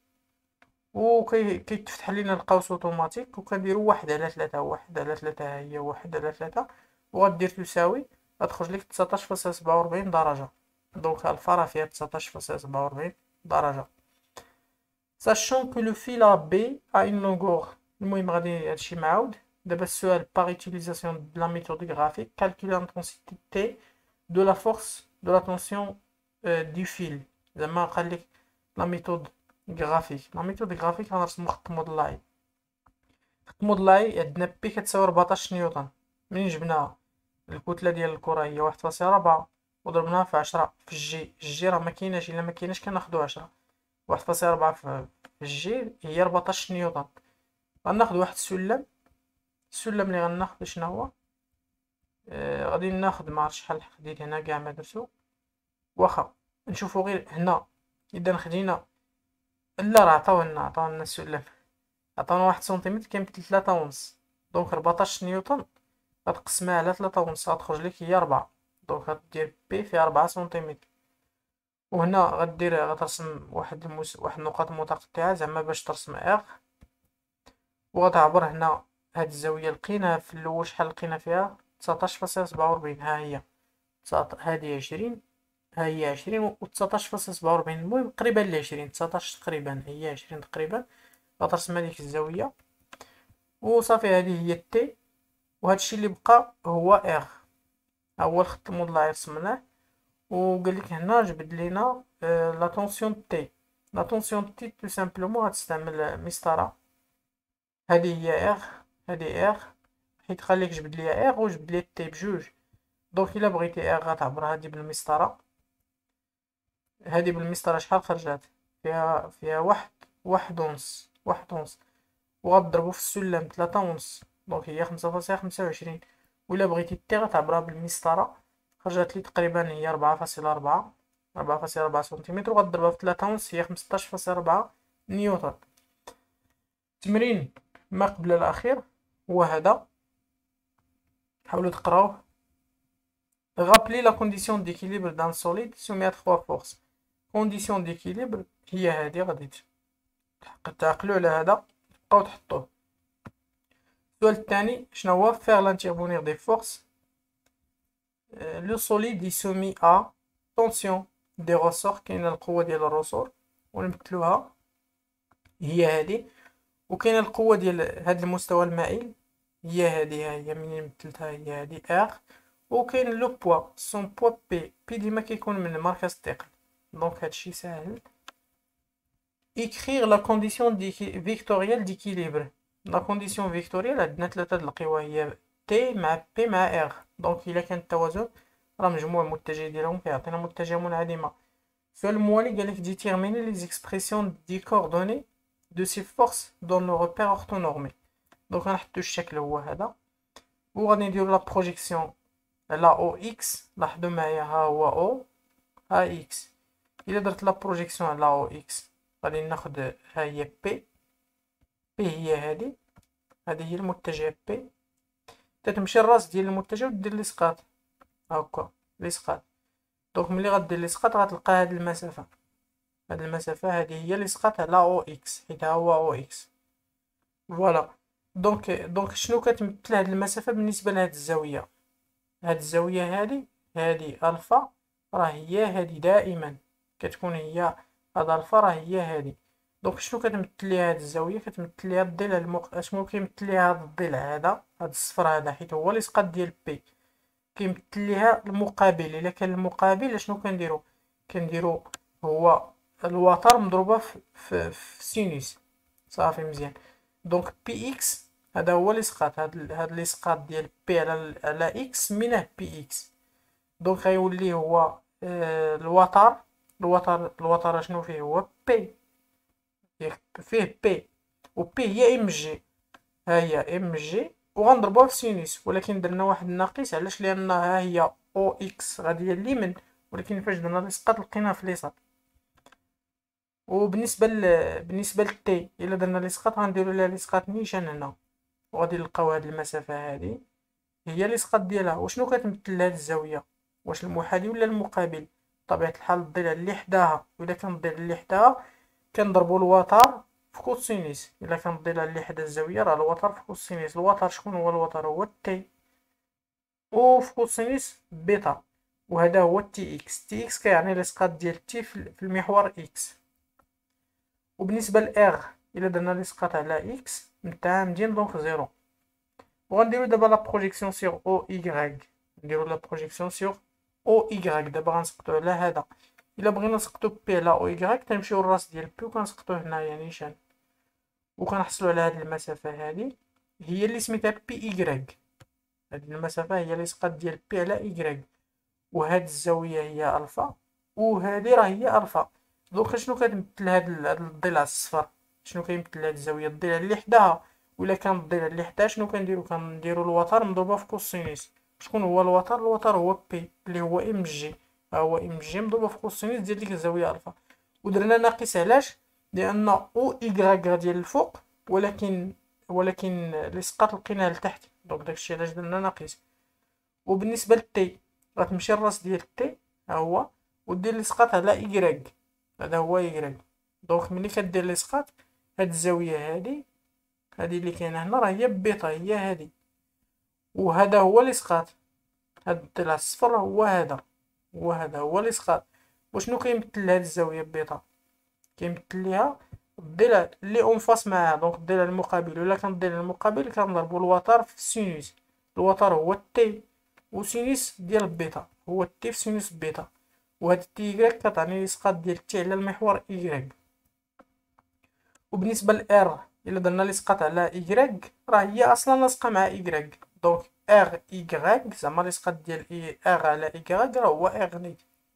وكي كيتفتح لينا القوس اوتوماتيك، وكنديرو واحد على تلاتة. واحد على تلاتة ها هي واحد على تلاتة، وغدير تساوي، غتخرج لك تسعطاش فاصلة سبعة وربعين درجة. دونك الفا راه فيها تسعطاش فاصلة سبعة وربعين درجة. sachant que le fil A B a une longueur. المهم غادي هادشي معاود. دابا السؤال par utilisation de la méthode graphique calculer l'intensité de la force de la tension euh, du fil. زعما قال لك لا ميثود غرافيك لا ميثود غرافيك غنرسمو خط مودلاي. خط مودلاي عندنا بي كتساوي ربعطاش نيوتن. منين جبناها؟ الكتله ديال الكره هي واحد فاصلة ربعة وضربناها في عشرة في الجي. الجي راه مكايناش، الا مكايناش كناخدو عشرة. واحد فاصلة ربعة في الجي هي ربعطاش نيوتن. غناخد واحد السلم. السلم اللي غناخدو شنو هو؟ آه غادي ناخد معرفتش شحال خديت هنا كاع ما درتو. واخا نشوفو غير هنا اذا خدينا. لا راه عطاونا عطاونا السلم، عطاونا واحد سنتيمتر كيمثل تلاتة ونص. دونك ربعطاش نيوتن غتقسمها على تلاتة ونص غتخرج لك هي ربعة. دونك غدير بي فيها ربعة سنتيمتر. وهنا غدير غترسم واحد المس... واحد النقاط متقطعة زعما باش ترسم اغ. وغتعبر هنا هاد الزاوية لقيناها في الأول شحال لقينا فيها تسعطاش فاصلة سبعة وربعين. ها هي هادي عشرين، ها هي عشرين و تسعطاش فاصلة سبعة وربعين. المهم قريبة لعشرين، تسعطاش تقريبا هي عشرين تقريبا. غترسم هاديك الزاوية وصافي. هادي هي تي وهادشي اللي بقى هو اغ. ها هو الخط المضلع رسمناه. وقالك هنا جبد لينا آه لا طونسيون تي. لا طونسيون تي تو سامبلومون غتستعمل مسطرة. هادي هي اغ، هادي اغ، حيت خليك جبد ليا اغ وجبد ليا تي بجوج. دونك الا بغيتي اغ غتعبر هادي بالمسطرة. هادي بالمسطرة شحال خرجات؟ فيها فيها واحد واحد ونص واحد ونص. وغضربو في السلم تلاتة ونص. دونك هي خمسة فاصلة خمسة وعشرين. وإلا بغيتي تي غتعبرها بالمسطرة خرجت لي تقريبا هي ربعة فاصلة ربعة ربعة فاصلة ربعة سنتيمتر. وغضربها في تلاتة ونص هي خمسطاش فاصلة ربعة نيوتن. التمرين ما قبل الأخير هو هذا، حاولوا تقراوه. Rappeler la condition d'équilibre d'un solide soumis à trois forces. condition d'équilibre هي هادي غادي تعقلوا على هذا تبقاو تحطوه. السؤال الثاني شنو هو؟ faire l'intervenir des forces. le solide est soumis à tension des ressorts. كاينه القوه ديال الرسور ونمثلوها هي هادي. وكاينه القوه ديال هاد المستوى المائل هي هادي. ها هي منين مثلتها هي هادي ار. وكاين لو بوا سون بوا بي. بي ديما كيكون من مركز الثقل. دونك هادشي ساهل. écrire la condition vectorielle d'équilibre. la condition vectorielle عندنا ثلاثه د القوى هي تي مع بي مع ار. دونك الا كان التوازن راه مجموع المتجه ديالهم كيعطينا متجه منعدمه. السؤال الموالي قالك déterminer les expressions des coordonnées de ces forces dans le repère orthonormé. دونك غنحطو الشكل هو هذا وغادي نديرو لا بروجيكسيون على او اكس. لاحظوا معايا ها هو او ها اكس. الا درت لا بروجيكسيون على او اكس غادي ناخد ها هي بي. بي هي هادي، هادي هي المتجه بي. تتمشي الراس ديال المتجه ودير الاسقاط هاكا الاسقاط. دونك ملي غدير الاسقاط غتلقى هاد المسافه. هاد المسافه هادي هي الاسقاط على او اكس حيت ها هو او اكس. فوالا. دونك دونك شنو كتمثل هاد المسافه بالنسبه لهاد الزاويه؟ هاد الزاويه هادي هادي الفا راه هي هادي دائما كتكون هي هاد الفا راه هي هادي. دونك شنو كتمثل ليها هاد الزاويه؟ كتمثل ليها الضلع المق... اشنو كيمثل ليها هاد الضلع هذا هاد الصفر هذا حيت هو الاسقاط ديال بي. كيمثل ليها المقابل. الا كان المقابل اشنو كنديرو؟ كنديرو هو الوتر مضروبه في في, في سينوس. صافي مزيان. دونك بي اكس هذا هو الاسقاط. هاد هاد الاسقاط ديال بي على على اكس منه بي اكس. دونك غيولي هو آه الوتر. الوتر الوتر شنو فيه؟ هو بي. فيه بي و بي هي ام جي. ها هي ام جي وغنضربوها في سينوس. ولكن درنا واحد الناقص علاش؟ لان ها هي او اكس غادي هي اليمين ولكن فاش درنا الاسقاط لقيناها في اليسار. وبالنسبه ل... بالنسبه للتي الا درنا الاسقاط غنديرو ليها الاسقاط نيشان هنا وغادي نلقاو هاد المسافه هادي هي الاسقاط ديالها. وشنو كتمثل هاد الزاويه؟ واش المحاذي ولا المقابل؟ بطبيعه الحال الضلع اللي حداها. واذا كان الضلع اللي حداها كنضربو الوتر في كوسينيس. الا كان الضلع اللي حدا الزاويه راه الوتر في كوسينيس. الوتر شكون هو الوتر؟ هو تي. و في كوسينيس بيتا. وهذا هو تي اكس. تي اكس كيعني الاسقاط ديال تي في المحور اكس. وبالنسبة ل R إلا درنا الإسقاط على X متعامدين دونك زيرو. وغنديرو دابا لا بروجيكسيون سيغ أو إيكغيك، نديرو لا بروجيكسيون سيغ أو إيكغيك. دابا غنسقطو على هذا. إلا بغينا نسقطو بي على أو إيكغيك تنمشيو للراس ديال بي وكنسقطوه هنايا نيشان، وكنحصلو على هاد المسافة هادي هي اللي سميتها بي إيكغيك. هاد المسافة هي الإسقاط ديال بي على إيكغيك، وهاد الزاوية هي ألفا، وهادي راه هي ألفا. دوكا شنو كتمثل هاد هاد الضلع الصفر؟ شنو كيمثل هاد الزاوية؟ الضلع اللي حداها. وإلا كان الضلع اللي حداها شنو كنديرو؟ كنديرو الوتر مضروبة في كوسينيس. شكون هو الوتر؟ الوتر هو بي اللي هو ام جي، ها هو ام جي مضروبة في كوسينيس ديال ديك الزاوية ألفا. ودرنا ناقص علاش؟ لأن أو إيكغيك ديال الفوق، ولكن ولكن الإسقاط لقيناه لتحت، دونك داكشي علاش درنا ناقص. وبالنسبة لتي غتمشي الراس ديال تي ها هو، ودير الإسقاط على إيكغيك، هذا هو إيكغيك. دونك ملي كدير الإسقاط هاد الزاوية هادي هادي اللي كاينة هنا راه هي بيتا، هي هادي، وهذا هو الإسقاط. هاد الضلع الصفر هو هذا، وهذا هو الإسقاط. وشنو كيمثل هاد الزاوية بيتا؟ كيمثل ليها الضلع اللي اون فاس معاها، دونك الضلع المقابل. ولا كان الضلع المقابل كنضربو الوتر في السينوس. الوتر هو تي، وسينوس ديال بيتا هو تي في سينوس بيتا. وهاد تي إيكغيك كتعني الإسقاط ديال تي على المحور إيكغيك. وبالنسبة لإر إلا درنا الإسقاط على إيكغيك راه هي أصلا لاصقة مع إيكغيك، دونك إر إيكغيك زعما الإسقاط ديال إي إر على إيكغيك راه هو إر نيت.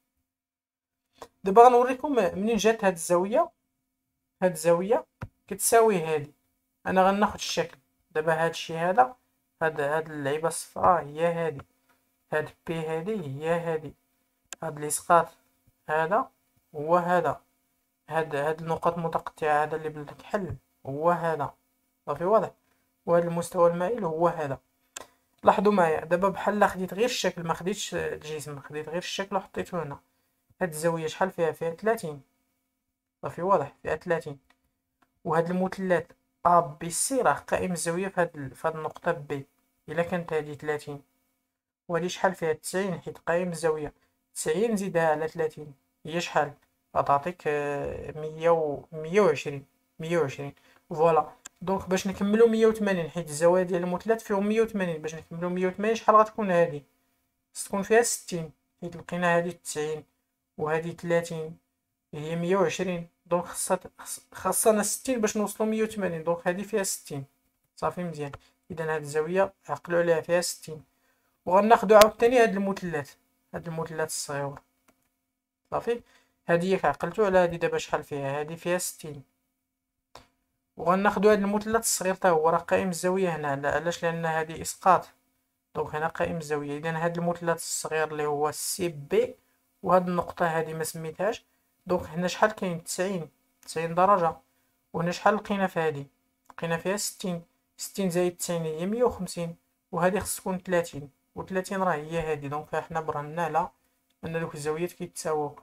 دابا غنوريكم منين جات هاد الزاوية. هاد الزاوية كتساوي هادي. أنا غناخد الشكل دابا هادشي هذا، هاد هاد اللعيبة الصفراء هي هادي، هاد بي هادي هي هادي، هاد الإسقاط هذا هو هذا، هاد هاد النقط متقطعة هذا اللي بالكحل هو هذا، صافي واضح. وهاد المستوى المائل هو هذا. لاحظوا معايا دابا بحال خديت غير الشكل، ما خديتش الجسم، خديت غير الشكل وحطيته هنا. هاد الزاوية شحال فيها؟ فيها ثلاثين، صافي واضح، فيها ثلاثين. وهاد المثلث ا بي سي راه قائم الزاوية في هاد في هاد النقطة بي. إلا كانت هادي ثلاثين وهادي شحال فيها؟ تسعين، حيت قائم الزاوية. تسعين نزيدها على ثلاثين هي شحال؟ غتعطيك مية و مية وعشرين، مية وعشرين فوالا. دونك باش نكملو مية وثمانين، حيت الزوايا ديال المثلث فيهم مية وثمانين، باش نكملو مية وثمانين شحال غتكون هادي؟ تكون فيها ستين، حيت لقينا هادي تسعين وهادي ثلاثين هي مية وعشرين. دونك خاصها خاصنا ستين باش نوصلو مية وثمانين، دونك هادي فيها ستين. صافي مزيان. اذا هاد الزاوية عقلو عليها فيها ستين. وغناخدو عاوتاني هاد المثلث، هاد المثلث الصغيور، صافي. هادي ياك عقلتو على هادي دابا شحال فيها؟ هادي فيها ستين. وغناخدو هاد المثلث الصغير تا هو راه قائم الزاوية هنا، علاش؟ لأن هادي إسقاط، دونك هنا قائم الزاوية. إذا هاد المثلث الصغير اللي هو سي بي، وهاد النقطة هادي ما سميتهاش، دونك هنا شحال كاين؟ تسعين، تسعين درجة. وهنا شحال لقينا في هادي؟ لقينا فيها ستين، ستين زايد تسعين هي مية وخمسين، وهادي خص تكون ثلاثين، وثلاثين راه هي هادي. دونك حنا برهنا على أن دوك الزاويات كيتساويو.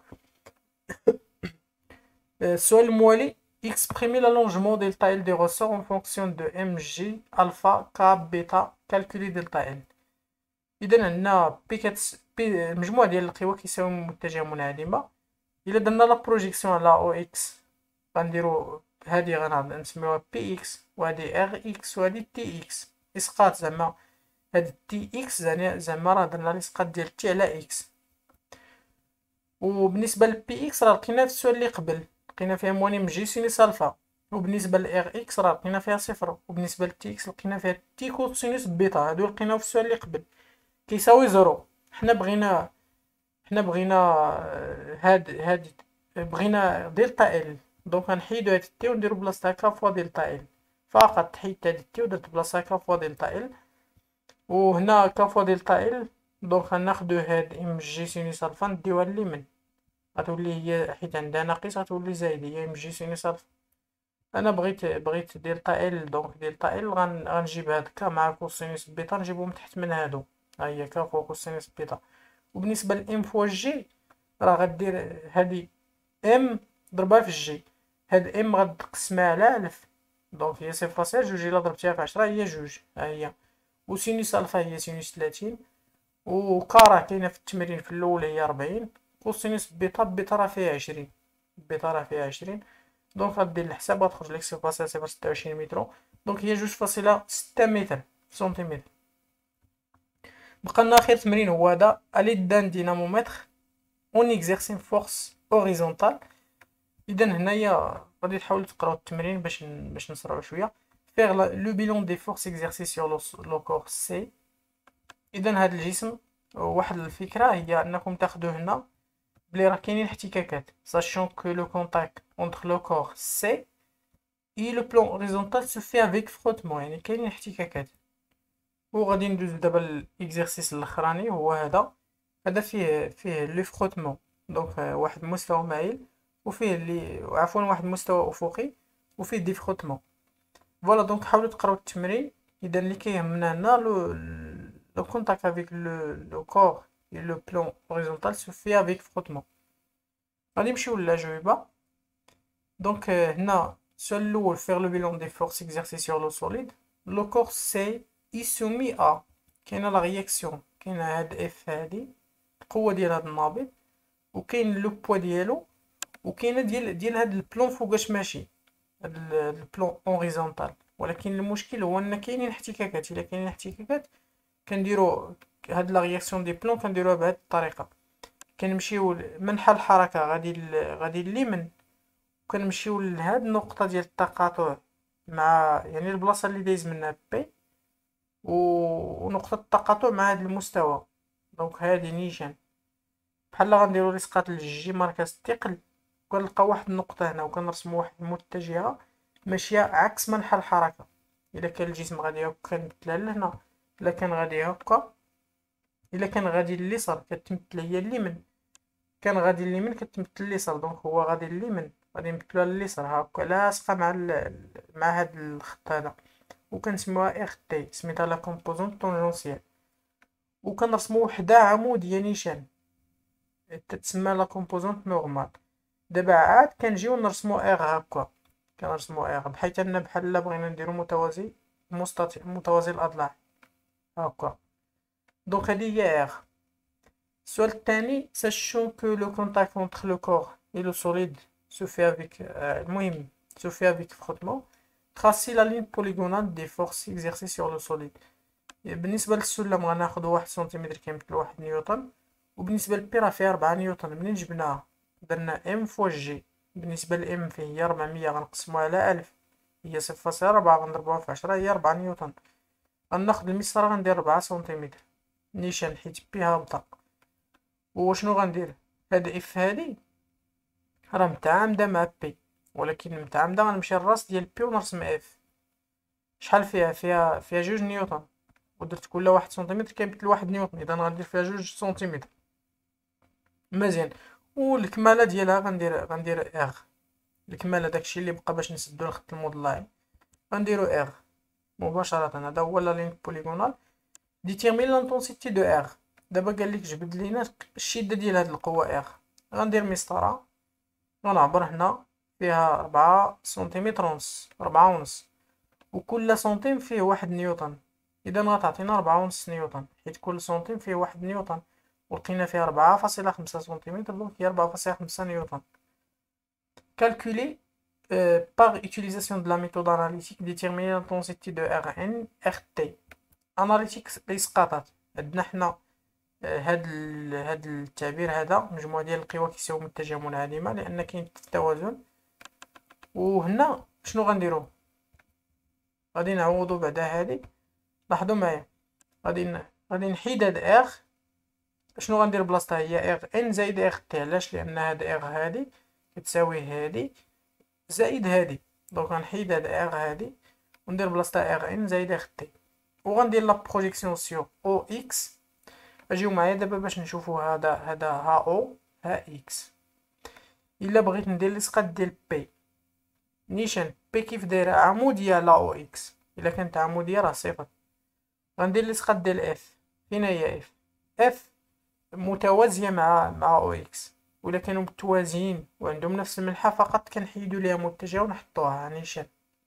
السؤال الموالي exprimer l'allongement delta L des ressorts en fonction de mj alpha k bêta calculer delta L. إذا عندنا بي كتس بي المجموع ديال القوى كيساوي متجهة منعدمة. إلا درنا لا بروجيكسيون على او اكس غنديرو هادي غنسميوها بي اكس، وهادي ار اكس، وهادي تي اكس. اسقاط زعما هاد تي اكس زعما راه درنا الاسقاط ديال تي على اكس. وبالنسبة لبي اكس راه لقينا في السؤال اللي قبل لقينا فيها مواني جي سينيس الفا. وبالنسبة لإر إكس راه لقينا فيها صفر. وبالنسبة لتي إكس لقينا فيها تي كوسينوس بيتا، هادو لقيناو في السؤال اللي قبل كيساوي زيرو. حنا بغينا حنا بغينا هاد هاد بغينا دلتا إل، دونك غنحيدو هاد تي ونديرو بلاصتها كا فوا دلتا إل فقط. حيدت هاد تي ودرت بلاصتها كا فوا دلتا إل، وهنا كا فوا دلتا إل. دونك غناخدو هاد ام جي سينوس الفا نديوها لليمين، غتولي هي حيت عندها ناقص غتولي زايد، هي ام جي سينوس الفا. انا بغيت بغيت دلتا ال، دونك دلتا ال غن... غنجيب هاد كا مع كوسينوس بيتا نجيبهم تحت من هادو، ها هي كا فوق كوسينوس بيتا. وبالنسبه لام فوا جي راه غدير هادي ام ضربها في جي، هاد ام غتقسمها على ألف، دونك هي صفر فاصلة جوج، الا ضربتيها في عشرة هي جوج، ها هي. وسينوس الفا هي سينوس ثلاثين، وكا راه كاينه في التمرين في الاول هي أربعين. كوسينوس بيتا بيتا راه فيها عشرين، بيتا راه فيها عشرين. دونك غدير الحساب غتخرج لك صفر فاصلة صفر ستة وعشرين متر. دونك هي جوج فاصلة ستة متر في سنتيمتر. بقى لنا اخر تمرين هو هذا، الي دان دينامومتر اون اكزيرسي فورس اوريزونتال. اذا هنايا غادي تحاولوا تقراو التمرين باش باش نسرعوا شويه. فيغ لو بيلون دي فورس اكزيرسي سور لو كور سي. اذا هذا الجسم واحد الفكره هي انكم تاخذوا هنا بلي راه كاينين احتكاكات، sachant que le contact entre le corps C et le plan horizontal se fait avec frottement، يعني كاينين احتكاكات. وغادي ندوزو دابا الاكزرسيس الاخراني هو هذا. هذا فيه فيه لو فروتمون، دونك واحد المستوى مايل وفيه اللي عفوا واحد المستوى افقي وفيه دي فروتمون. فوالا دونك حاولوا تقراو التمرين. اذا اللي كيهمنا هنا لو لو كونتاكت افيك لو لو كور et le plan horizontal se fait avec frottement. غادي نمشيو للاجوبه. دونك هنا السؤال الاول faire le bilan des forces exercées sur l'eau solide. le corps C est soumis à، كاينه لا رياكسيون، كاينه هاد اف هادي القوه ديال هاد النابض، وكاين لو بوا ديالو، وكاينه ديال ديال هاد البلون فوقاش ماشي هاد البلون اوريزونتال. ولكن المشكل هو ان كاينين احتكاكات. الا كاينين احتكاكات كنديرو هاد لا رياكسيون دي بلون كنديروها بهاد الطريقه. كنمشيو منحى الحركه غادي غادي اليمين، وكنمشيو لهاد النقطه ديال التقاطع مع يعني البلاصه اللي دايز منها بي، ونقطه التقاطع مع هاد المستوى. دونك هادي نيشان بحال غنديرو الاسقاط للجي مركز الثقل، وكنلقى واحد النقطه هنا وكنرسمو واحد المتجهه ماشيه عكس منحى الحركه. الا كان الجسم غادي هكا كنبدلها لهنا، الا كان غادي هكا، الا كان غادي لليسار كتمثل هي اليمين، كان غادي اليمين كتمثل اليسار. دونك هو غادي اليمين غادي نمثلوها لليسار هكا لاصقه مع ال... مع هاد الخط هذا، وكنسميوها ار تي، سميتها لا كومبوزونط طونجونسيال. وكنرسمو وحده عموديه نيشان تتسمى لا كومبوزونط نورمال. دابا عاد كنجيو نرسمو ار هكا، كنرسمو ار بحيث ان بحال بغينا نديرو متوازي مستطيل متوازي الاضلاع هكا. دونك هادي هي ار. السؤال الثاني sachant que le contact entre le corps et le solide se fait avec المهم se fait avec frottement. tracez la ligne polygonale des forces exercées sur le solide. بالنسبه للسلم غناخذ واحد سنتيمتر كيمثل واحد نيوتن، وبالنسبه للبيرا فيها ربعة نيوتن. منين جبناها درنا ام فوا جي. بالنسبه لام فهي ربعمية غنقسموها على ألف، هي صفر فاصلة ربعة غنضربوها في عشرة هي ربعة نيوتن. غناخذ المسطره غندير ربعة سنتيمتر نيشان حيت بي هابطه. وشنو غندير؟ هاد اف هادي راه متعامده مع بي، ولكن متعامده غنمشي للراس ديال بي ونرسم اف. شحال فيها؟ فيها فيها جوج نيوتن، ودرت كل واحد سنتيمتر كيمثل واحد نيوتن، اذا غندير فيها جوج سنتيمتر. مزيان. والكماله ديالها غندير غندير اغ. الكماله داكشي اللي بقى باش نسدو الخط المضلعي غنديرو اغ مباشره. هذا هو لا لين بوليغونال. ديتيرمين لانتونسيتي دو اغ. دابا قال لك جبد لينا الشده ديال هاد القوه اغ. غندير مسطره غنعبر هنا فيها ربعة سنتيمتر ونص، ربعة ونص، وكل سنتيم فيه واحد نيوتن. اذا غتعطينا ربعة ونص نيوتن حيت كل سنتيم فيه واحد نيوتن، ولقينا فيها ربعة فاصلة خمسة سنتيمتر، دونك هي ربعة فاصلة خمسة نيوتن. calculer euh, par utilisation de la méthode analytique déterminer l'intensité de Rn Rt. اناليتيك الاسقاطات. عندنا حنا هاد هاد التعبير هذا مجموعه ديال القوى كيساوي متجهه منعدمه لان كاين التوازن. وهنا شنو غنديرو؟ غادي نعوضو بعدا هادي. لاحظوا معايا غادي غادي نحيد هاد ار. شنو غندير بلاصتها؟ هي ار ان زائد ار تي. علاش؟ لان هاد ار هادي كتساوي هادي زائد هادي، دونك غنحيد هاد ار هادي وندير بلاصتها ار ان زائد ار تي. وغندير لا بروجيكسيون سيغ او اكس. اجيو معايا دابا باش نشوفو هذا هذا ها او ها اكس. الا بغيت ندير الاسقاط ديال بي نيشان بي كيف دايره عموديه لا او اكس، الا كانت عموديه راه صفر. غندير الاسقاط ديال اف. فين هي اف؟ اف متوازيه مع مع او اكس، ولا كانوا متوازيين وعندهم نفس المنحى فقط كنحيدوا ليها متجهه ونحطوها نيشان.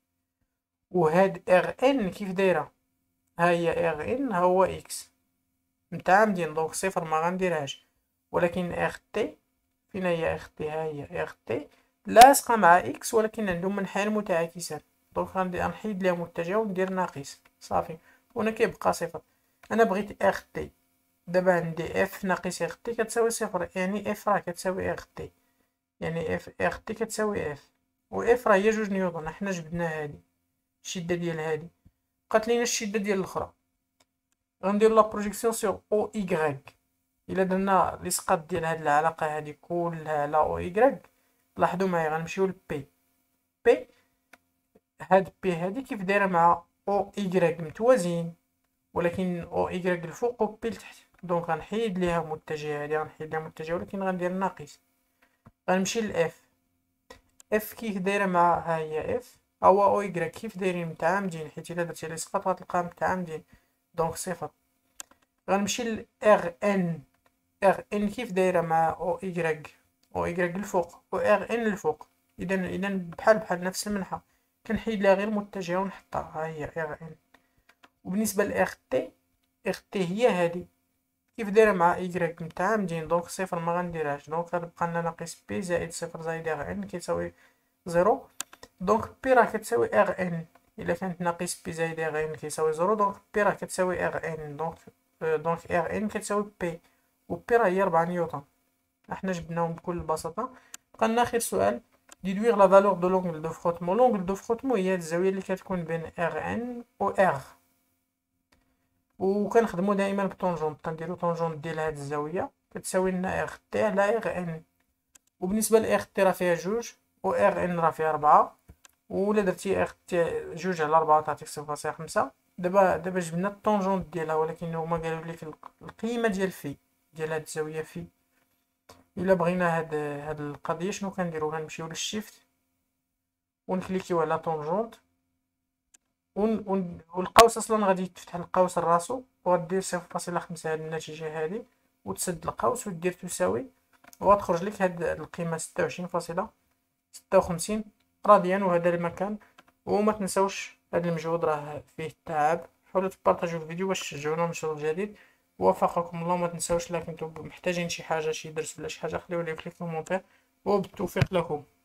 وهاد ار ان كيف دايره؟ ها هي ار ان ها هو اكس متعامدين، دونك صفر ما غنديرهاش. ولكن ار تي فين هي؟ ار تي ها هي ار تي لاصقة مع إكس ولكن عندهم منحيان متعاكسان، دونك غندي غنحيد ليها متجه وندير ناقص صافي، وهنا كيبقى صفر. أنا بغيت إغ تي، دابا عندي إف ناقص إغ تي كتساوي صفر، يعني إف راه كتساوي إغ تي، يعني إف إغ تي كتساوي إف، و إف راه هي جوج نيوطن، حنا جبدنا هادي الشدة ديال هادي، بقات لينا الشدة ديال الأخرى. غندير لا بروجيكسيون سيغ أو إيكغيك. إلا درنا الإسقاط ديال هاد العلاقة هادي كلها على أو إيكغيك، لاحظوا معايا غنمشيو ل بي. بي هاد بي هادي كيف دايرة مع أو إيكغيك متوازيين، ولكن أو إيكغيك الفوق و بي لتحت، دونك غنحيد ليها متجه هادي، غنحيد ليها متجه ولكن غندير ناقص. غنمشي لإف، إف كيف دايرة مع ها هي إف أو أو إيكغيك كيف دايرين متعامدين، حيت إلا درتي الإسقاط غتلقاهم متعامدين، دونك صفر. غنمشي ل إغ إن، إغ إن كيف دايرة مع أو إيكغيك، أو إيكغيك الفوق و إغ إن الفوق، إذا إذا بحال بحال نفس المنحى، كنحيد ليها غير متجهة ونحطها ها هي إغ إن. وبالنسبة لإغ تي، إغ تي هي هادي كيف دايرة مع إيكغيك متعامدين، دونك صفر مغنديرهاش، دونك غتبقى لنا ناقص بي زائد صفر زائد إغ إن كيساوي زيرو، دونك بي راه كتساوي إغ إن. إلا كانت ناقص بي زائد إغ إن كيساوي زيرو، دونك بي راه كتساوي إغ إن، دونك دونك إغ إن كتساوي بي، و بي راه هي ربعة نيوطن. احنا جبناهم بكل بساطة. بقالنا آخر سؤال، ديدويغ لا فالور دو لونغل دو فروتمون. لونغل دو فروتمون هي هاد الزاوية اللي كتكون بين إغ إن و إغ، وكنخدمو دائما بطونجونت، كنديرو طونجونت ديال هاد الزاوية كتساوي لنا إغ تي على إغ إن. وبالنسبة لإغ تي راه فيها جوج، و إغ إن راه فيها ربعة، ولا درتي إغ تي جوج على ربعة تعطيك صفر فاصلة خمسة. دابا دابا جبنا الطونجونت ديالها، ولكن هما قالوا لك القيمة ديال في ديال هاد الزاوية في. الا بغينا هاد هاد القضيه شنو كنديرو، غنمشيو للشيفت ونكليكيو على طونجونت، ون ون والقوس اصلا غادي تفتح القوس راسو، وغدير صفر فاصلة خمسة هاد النتيجه هادي، وتسد القوس ودير تساوي، وغتخرج لك هاد القيمه ستة وعشرين فاصلة ستة وخمسين راديان، وهذا المكان. وما تنساوش هاد المجهود راه فيه التعب، حاولوا تبارطاجيو الفيديو باش تشجعونا نشرو الجديد. وفقكم الله. ما تنساوش لا كنتو محتاجين شي حاجه شي درس ولا شي حاجه خليوه لي في الكومونتير، وبالتوفيق لكم.